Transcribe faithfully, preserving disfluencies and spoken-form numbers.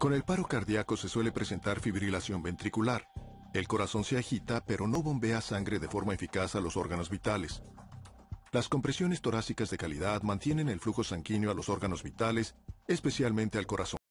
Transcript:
Con el paro cardíaco se suele presentar fibrilación ventricular. El corazón se agita, pero no bombea sangre de forma eficaz a los órganos vitales. Las compresiones torácicas de calidad mantienen el flujo sanguíneo a los órganos vitales, especialmente al corazón.